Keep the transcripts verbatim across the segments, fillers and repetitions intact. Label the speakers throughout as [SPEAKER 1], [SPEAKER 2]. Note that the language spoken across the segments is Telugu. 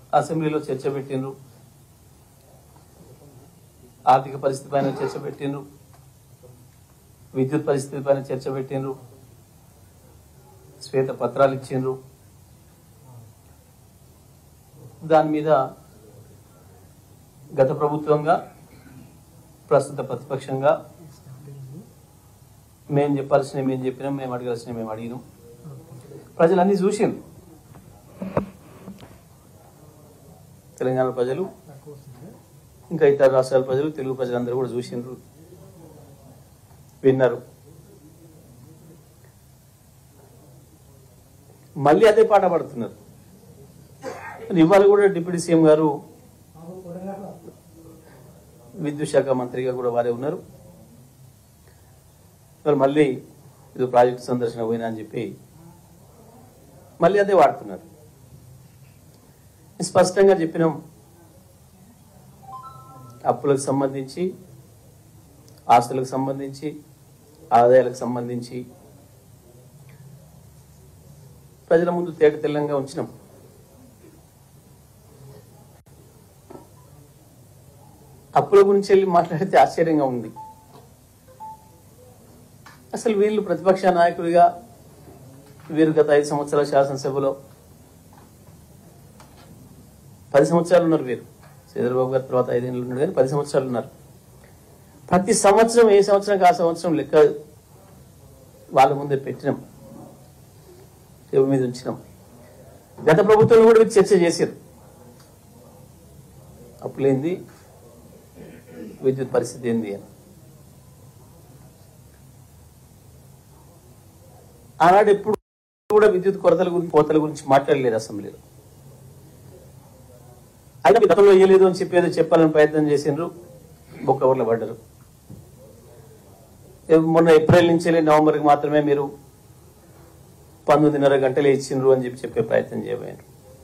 [SPEAKER 1] అసెంబ్లీలో చర్చ పెట్టిండ్రు, ఆర్థిక పరిస్థితి పైన చర్చ పెట్టిండ్రు, విద్యుత్ పరిస్థితి పైన చర్చ పెట్టిండ్రు, శ్వేత పత్రాలు ఇచ్చిండ్రు. దాని మీద గత ప్రభుత్వంగా ప్రస్తుత ప్రతిపక్షంగా మేము చెప్పాల్సినవి మేము చెప్పినాం, మేము అడగాల్సినవి మేము అడిగినాం. ప్రజలన్నీ చూసిండ్రు, తెలంగాణ ప్రజలు ఇంకా ఇతర రాష్ట్రాల ప్రజలు, తెలుగు ప్రజలందరూ కూడా చూసిండ్రు, విన్నారు. మళ్ళీ అదే పాట పాడుతున్నారు. ఇవాళ కూడా డిప్యూటీ సీఎం గారు విద్యుత్ శాఖ మంత్రిగా కూడా వారే ఉన్నారు. మరి మళ్ళీ ఇది ప్రాజెక్టు సందర్శన పోయినా అని చెప్పి మళ్ళీ అదే వాడుతున్నారు. స్పష్టంగా చెప్పినాం, అప్పులకు సంబంధించి, ఆస్తులకు సంబంధించి, ఆదాయాలకు సంబంధించి ప్రజల ముందు తేట తెల్లంగా ఉంచినాం. అప్పుల గురించి వెళ్ళి మాట్లాడితే ఆశ్చర్యంగా ఉంది. అసలు వీళ్ళు ప్రతిపక్ష నాయకుడిగా వీరు గత ఐదు సంవత్సరాల శాసనసభలో పది సంవత్సరాలు ఉన్నారు. వీరు చంద్రబాబు గారి తర్వాత ఐదేళ్ళు ఉన్నారు, కానీ పది సంవత్సరాలు ఉన్నారు. ప్రతి సంవత్సరం ఏ సంవత్సరానికి ఆ సంవత్సరం లెక్క వాళ్ళ ముందే పెట్టినాం, టేబుల్ మీద ఉంచినాం. గత ప్రభుత్వంలో కూడా వీరు చర్చ చేశారు. అప్పులేంది, విద్యుత్ పరిస్థితి ఏంది అని. ఆనాడు ఎప్పుడు కూడా విద్యుత్ కొరతల గురించి కోతల గురించి మాట్లాడలేదు అసెంబ్లీలో. అయినా గతంలో వేయలేదు అని చెప్పి ఏదో చెప్పాలని ప్రయత్నం చేసిండ్రు, బొక్కవర్లో పడ్డారు. మొన్న ఏప్రిల్ నుంచి నవంబర్కి మాత్రమే మీరు పంతొమ్మిదిన్నర గంటలే ఇచ్చిండ్రు అని చెప్పి చెప్పే ప్రయత్నం చేయబోయారు.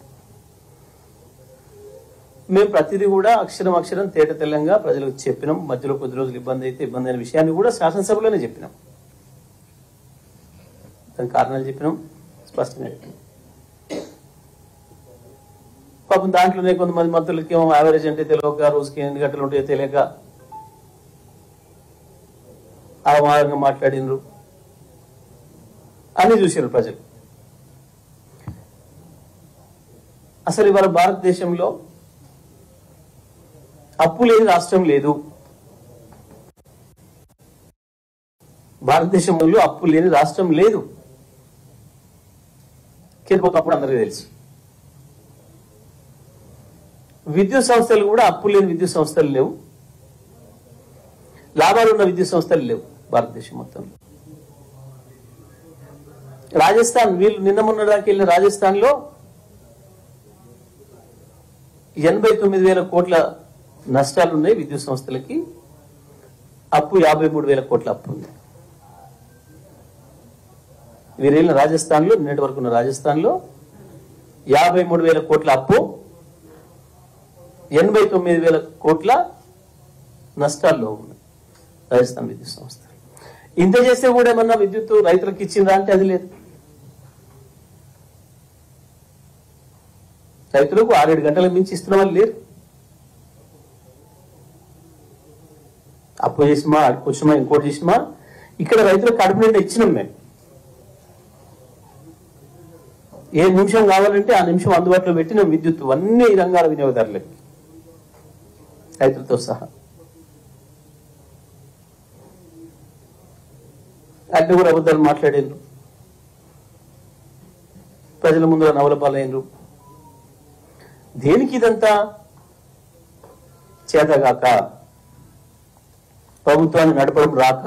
[SPEAKER 1] మేము ప్రతిదీ కూడా అక్షరం అక్షరం తేట తెల్లంగా ప్రజలకు చెప్పినాం. మధ్యలో కొద్ది రోజులు ఇబ్బంది అయితే ఇబ్బంది అయిన విషయాన్ని కూడా శాసనసభలోనే చెప్పినాం. దాని కారణాలు చెప్పినాం, స్పష్టంగా చెప్పినాం. పాపం దాంట్లోనే కొంతమంది మంత్రులకి ఏమో యావరేజ్ అంటే తెలియక, రోజుకి ఎన్ని గంటలు ఉంటాయో తెలియక అవమానంగా మాట్లాడినరు అన్ని చూసారు ప్రజలు. అసలు ఇవాళ భారతదేశంలో అప్పు లేని రాష్ట్రం లేదు. భారతదేశంలో అప్పు లేని రాష్ట్రం లేదు. కేంద్రప్పుడు అందరికీ తెలుసు. విద్యుత్ సంస్థలు కూడా అప్పు లేని విద్యుత్ సంస్థలు లేవు, లాభాలు ఉన్న విద్యుత్ సంస్థలు లేవు భారతదేశం మొత్తంలో. రాజస్థాన్, వీళ్ళు నిన్న మొన్నదాకా వెళ్ళిన రాజస్థాన్ లో ఎనభై తొమ్మిది వేల కోట్ల నష్టాలు ఉన్నాయి విద్యుత్ సంస్థలకి. అప్పు యాభై మూడు వేల కోట్ల అప్పు ఉంది. వీరు వెళ్ళిన రాజస్థాన్ లో, నిన్నటి వరకు ఉన్న రాజస్థాన్ లో యాభై మూడు వేల కోట్ల అప్పు, ఎనభై తొమ్మిది వేల కోట్ల నష్టాల్లో ఉన్నాయి రాజస్థాన్ విద్యుత్ సంస్థ. ఇంత చేస్తే కూడా ఏమన్నా విద్యుత్ రైతులకు ఇచ్చిందా అంటే అది లేదు. రైతులకు ఆరేడు గంటలకు మించి ఇస్తున్న వాళ్ళు లేరు. అప్పు చేసినమా, అడుకొచ్చినమా, ఇంకోటి చేసినమా, ఇక్కడ రైతులకు కడుపు నిండా ఇచ్చినాం మేము. ఏ నిమిషం కావాలంటే ఆ నిమిషం అందుబాటులో పెట్టిన విద్యుత్ అన్ని రంగాల వినియోగదారులకి, రైతులతో సహా. అడ్డు కూడా అబద్ధాలు మాట్లాడారు, ప్రజల ముందు నవల పాలైనరు. దేనికి ఇదంతా? చేతగాక, ప్రభుత్వాన్ని నడపడం రాక,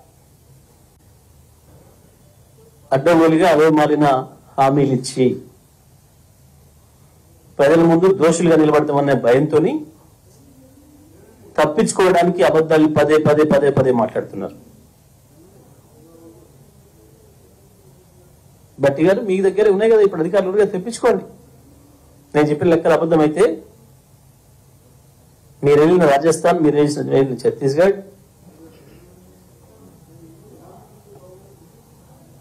[SPEAKER 1] అడ్డగోలుగా అవే మారిన హామీలు ఇచ్చి ప్రజల ముందు దోషులుగా నిలబడతామనే భయంతో తప్పించుకోవడానికి అబద్ధాలు పదే పదే పదే పదే మాట్లాడుతున్నారు. బట్టి గారు మీ దగ్గర ఉన్నాయి కదా ఇప్పుడు అధికారులుగా, తెప్పించుకోండి. నేను చెప్పిన లెక్కలు అబద్ధం అయితే మీరు వెళ్ళిన రాజస్థాన్, మీరు వెళ్ళిన ఛత్తీస్గఢ్,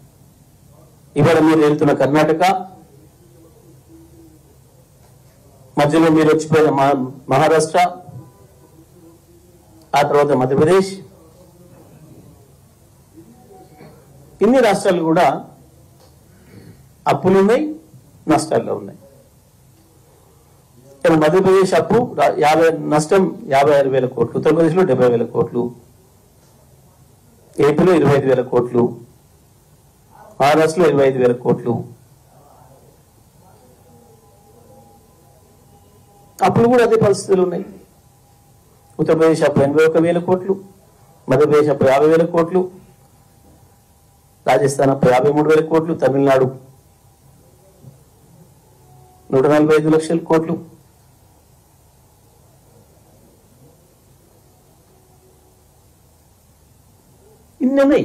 [SPEAKER 1] ఇవాళ మీరు వెళ్తున్న కర్ణాటక, మధ్యలో మీరు వచ్చిపోయిన మహారాష్ట్ర, ఆ తర్వాత మధ్యప్రదేశ్, ఇన్ని రాష్ట్రాలు కూడా అప్పులు ఉన్నాయి, నష్టాల్లో ఉన్నాయి. మధ్యప్రదేశ్ అప్పు యాభై నష్టం యాభై ఆరు వేల కోట్లు, ఉత్తరప్రదేశ్లో డెబ్బై వేల కోట్లు, ఏపీలో ఇరవై ఐదు వేల కోట్లు, మహారాష్ట్రలో ఇరవై ఐదు వేల కోట్లు. అప్పులు కూడా అదే పరిస్థితులు ఉన్నాయి. ఉత్తరప్రదేశ్ అప్పు ఎనభై ఒక వేల కోట్లు, మధ్యప్రదేశ్ అప్పు యాభై వేల కోట్లు, రాజస్థాన్ అప్పు యాభై మూడు వేల కోట్లు, తమిళనాడు నూట నలభై ఐదు లక్షల కోట్లు. ఇన్ని ఉన్నాయి.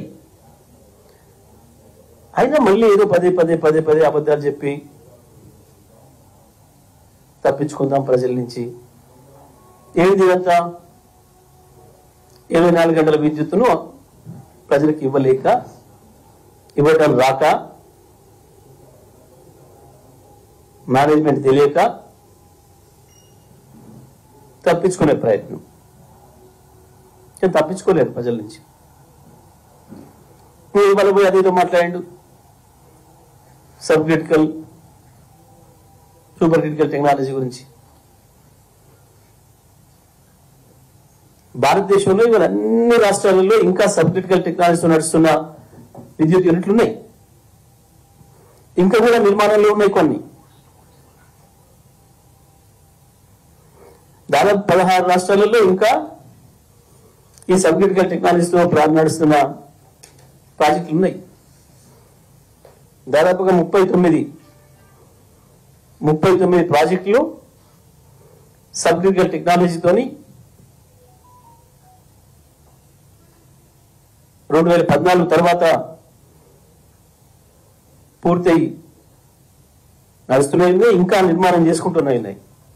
[SPEAKER 1] అయినా మళ్ళీ ఏదో పదే పదే పదే పదే అబద్ధాలు చెప్పి తప్పించుకుందాం ప్రజల నుంచి. ఏమిటి ఇదంతా? ఇరవై నాలుగు గంటల విద్యుత్తును ప్రజలకు ఇవ్వలేక, ఇవ్వటం రాక, మేనేజ్మెంట్ తెలియక తప్పించుకునే ప్రయత్నం. తప్పించుకోలేరు ప్రజల నుంచి. ఇవాళ పోయి అదేదో మాట్లాడండు, sub critical super critical technology గురించి. భారతదేశంలో ఇవాళ అన్ని రాష్ట్రాలలో ఇంకా సబ్ క్రిటికల్ టెక్నాలజీతో నడుస్తున్న విద్యుత్ యూనిట్లు ఉన్నాయి. ఇంకా కూడా నిర్మాణంలో ఉన్నాయి కొన్ని. దాదాపు పదహారు రాష్ట్రాలలో ఇంకా ఈ సబ్ క్రిటికల్ టెక్నాలజీతో నడుస్తున్న ప్రాజెక్టులు ఉన్నాయి. దాదాపుగా ముప్పై తొమ్మిది ముప్పై తొమ్మిది ప్రాజెక్టులు సబ్ క్రిటికల్ టెక్నాలజీతోని రెండు వేల పద్నాలుగు తర్వాత పూర్తయి నడుస్తున్నాయి, ఇంకా నిర్మాణం చేసుకుంటున్నాయి.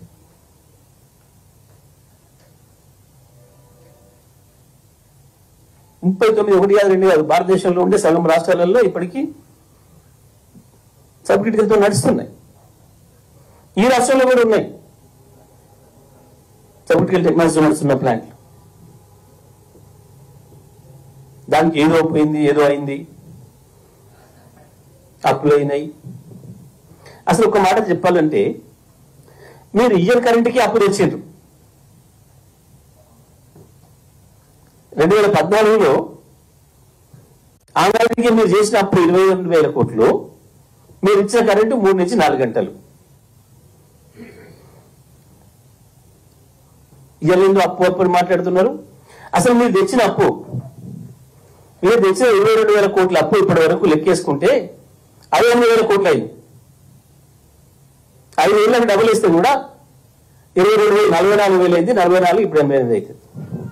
[SPEAKER 1] ముప్పై తొమ్మిది ఒకటి కాదు రెండు కాదు, భారతదేశంలో ఉండే సగం రాష్ట్రాలలో ఇప్పటికీ సబ్ క్రిటికల్తో నడుస్తున్నాయి. ఈ రాష్ట్రంలో కూడా ఉన్నాయి సబ్ క్రిటికల్ టెక్నాలజీతో నడుస్తున్న ప్లాంట్లు. దానికి ఏదో పోయింది, ఏదో అయింది, అప్పులు అయినాయి. అసలు ఒక మాట చెప్పాలంటే, మీరు ఇయర్ కరెంట్కి అప్పు తెచ్చిండ్రు. రెండు వేల పద్నాలుగులో ఆనాటికి మీరు చేసిన అప్పు ఇరవై రెండు వేల కోట్లు, మీరు ఇచ్చిన కరెంటు మూడు నుంచి నాలుగు గంటలు. ఇయర్లో అప్పు అప్పు మాట్లాడుతున్నారు. అసలు మీరు తెచ్చిన అప్పు, మీరు తెచ్చిన ఇరవై రెండు వేల కోట్ల అప్పు ఇప్పటి వరకు లెక్కేసుకుంటే ఐదు ఎనిమిది వేల కోట్లు అయింది. ఐదు వేలకు డబుల్ ఇస్తే కూడా ఇరవై రెండు వేలు నలభై నాలుగు వేలు అయింది. నలభై నాలుగు ఇప్పుడు ఎనభై ఎనిమిది అవుతుంది.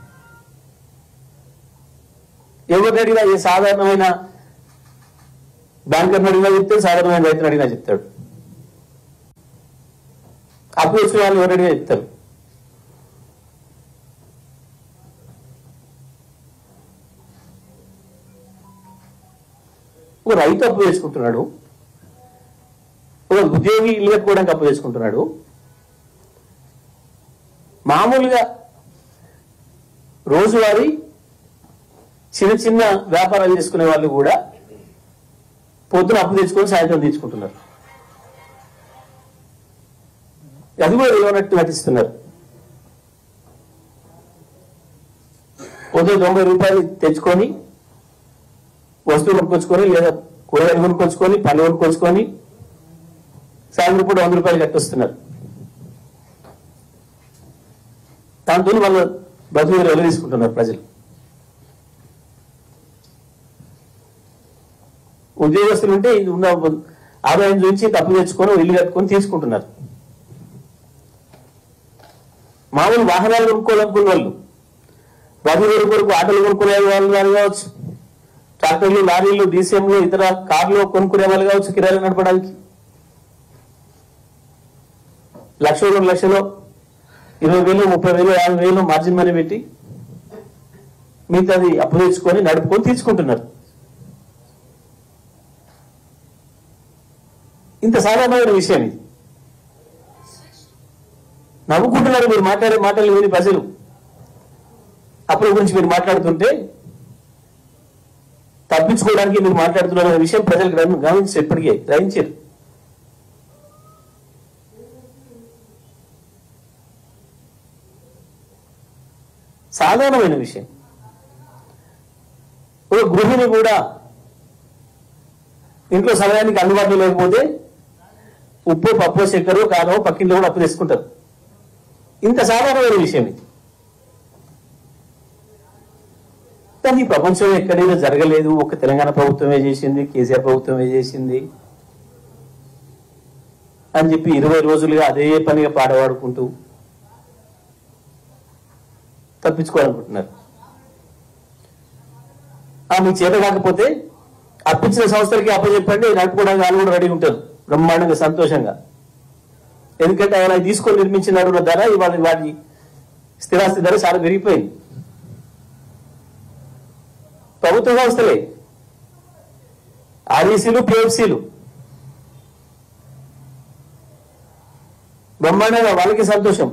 [SPEAKER 1] ఎవరిని అడిగినా, ఏ సాధారణమైన బ్యాంకర్ని అడిగినా చెప్తాడు, సాధారణమైన రైతుని అడిగినా చెప్తాడు. అప్పు వచ్చిన వాళ్ళు ఎవరు అడిగినా చెప్తారు. ఒక రైతు అప్పు చేసుకుంటున్నాడు, ఒక ఉద్యోగి ఇల్లు కట్టుకోవడానికి అప్పు చేసుకుంటున్నాడు. మామూలుగా రోజువారీ చిన్న చిన్న వ్యాపారాలు చేసుకునే వాళ్ళు కూడా పొద్దున అప్పు తెచ్చుకొని సాయంత్రం తీసుకుంటున్నారు. అది కూడా ఏమన్నట్టు నటిస్తున్నారు. పొద్దున తొంభై రూపాయలు తెచ్చుకొని వస్తువులు కొనుక్కొచ్చుకొని, లేదా కూరగాయలు కొనుక్కొచ్చుకొని, పళ్ళు కొనుక్కొచ్చుకొని సాయంత్రం పూట వంద రూపాయలు కట్టొస్తున్నారు. దాంతో వాళ్ళు బతుకులు వెళ్ళ తీసుకుంటున్నారు ప్రజలు. ఉద్యోగస్తులు ఉంటే ఇది ఉన్న ఆదాయం చూపించి తప్పు తెచ్చుకొని ఇల్లు కట్టుకొని తీసుకుంటున్నారు. మామూలు వాహనాలు కొనుక్కోవాలనుకున్న వాళ్ళు, బతుకు కొరకు ఆటోలు కొనుక్కునే వాళ్ళు కావచ్చు, ట్రాక్టర్లు, లారీలు, డీసీఎంలు, ఇతర కార్లు కొనుక్కునే వాళ్ళు కావచ్చు, కిరాయిలు నడపడానికి లక్ష రెండు లక్షలు ఇరవై వేలు ముప్పై వేలు యాభై వేలు మార్జిన్ మనీ పెట్టి మిగతాది అప్పు తెచ్చుకొని నడుపుకొని తీసుకుంటున్నారు. ఇంత సాధారణమైన విషయం ఇది. నవ్వుకుంటున్నారు మీరు మాట్లాడే మాటలు విని ప్రజలు. అప్పుల గురించి మీరు మాట్లాడుతుంటే తప్పించుకోవడానికి మీరు మాట్లాడుతున్నారు అనే విషయం ప్రజలు గమనించారు, ఎప్పటికే గ్రహించారు. సాధారణమైన విషయం. ఒక గృహిణి కూడా ఇంట్లో సమయానికి అందుబాటులో లేకపోతే ఉప్పు పప్పు చక్కెర కారం పక్కింట్లో కూడా అప్పు తీసుకుంటారు. ఇంత సాధారణమైన విషయం ఇది. కానీ ప్రపంచంలో ఎక్కడైనా జరగలేదు. ఒక తెలంగాణ ప్రభుత్వమే చేసింది, కేసీఆర్ ప్రభుత్వమే చేసింది అని చెప్పి ఇరవై రోజులుగా అదే పనిగా పాడవాడుకుంటూ తప్పించుకోవాలనుకుంటున్నారు. ఆ మీకు చేత కాకపోతే అప్పించిన సంస్థలకి అప్పచెప్పండి, నడుపుకోవడానికి వాళ్ళు కూడా రెడీ ఉంటారు బ్రహ్మాండంగా సంతోషంగా. ఎందుకంటే ఆయన తీసుకొని నిర్మించిన ధర ఇవాళ వాటి స్థిరాస్తి ధర చాలా పెరిగిపోయింది. ప్రభుత్వ సంస్థలే ఆర్ఈసీలు పిఎఫ్సీలు బ్రహ్మాండంగా వాళ్ళకి సంతోషం.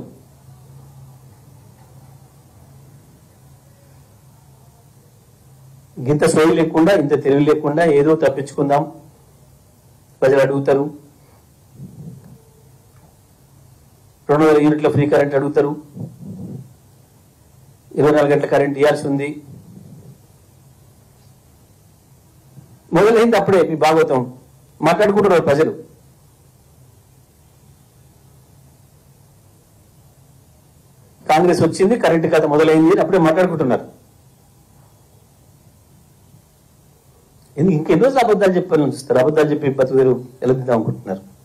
[SPEAKER 1] ఇంత సోయి లేకుండా ఇంత తెలివి లేకుండా ఏదో తప్పించుకుందాం ప్రజలు అడుగుతారు. రెండు వేల యూనిట్ల ఫ్రీ కరెంట్ అడుగుతారు. ఇరవై నాలుగు గంటల కరెంట్ ఇవ్వాల్సి ఉంది. మొదలైంది అప్పుడే మీ భాగవతం మాట్లాడుకుంటున్నారు ప్రజలు. కాంగ్రెస్ వచ్చింది, కరెంటు కథ మొదలైంది అని అప్పుడే మాట్లాడుకుంటున్నారు. ఇంకెన్ని రోజులు అబద్ధాలు చెప్పాలని చూస్తారు. అబద్ధాలు చెప్పి బతుకుదేరు ఎలా దిద్దాం అనుకుంటున్నారు.